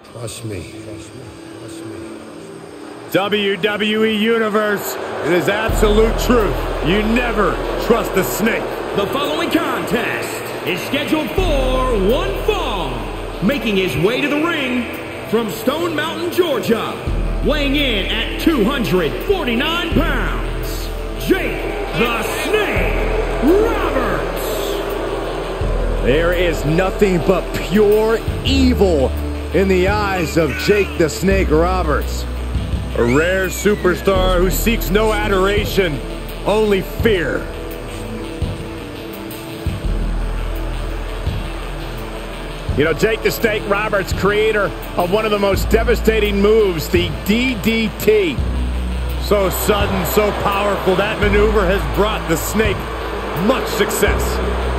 Trust me. Trust me. Trust me. WWE Universe, it is absolute truth. You never trust a snake. The following contest is scheduled for one fall. Making his way to the ring from Stone Mountain, Georgia, weighing in at 249 pounds, Jake the Snake Roberts. There is nothing but pure evil in the eyes of Jake the Snake Roberts. A rare superstar who seeks no adoration, only fear. You know, Jake the Snake Roberts, creator of one of the most devastating moves, the DDT. So sudden, so powerful, that maneuver has brought the Snake much success.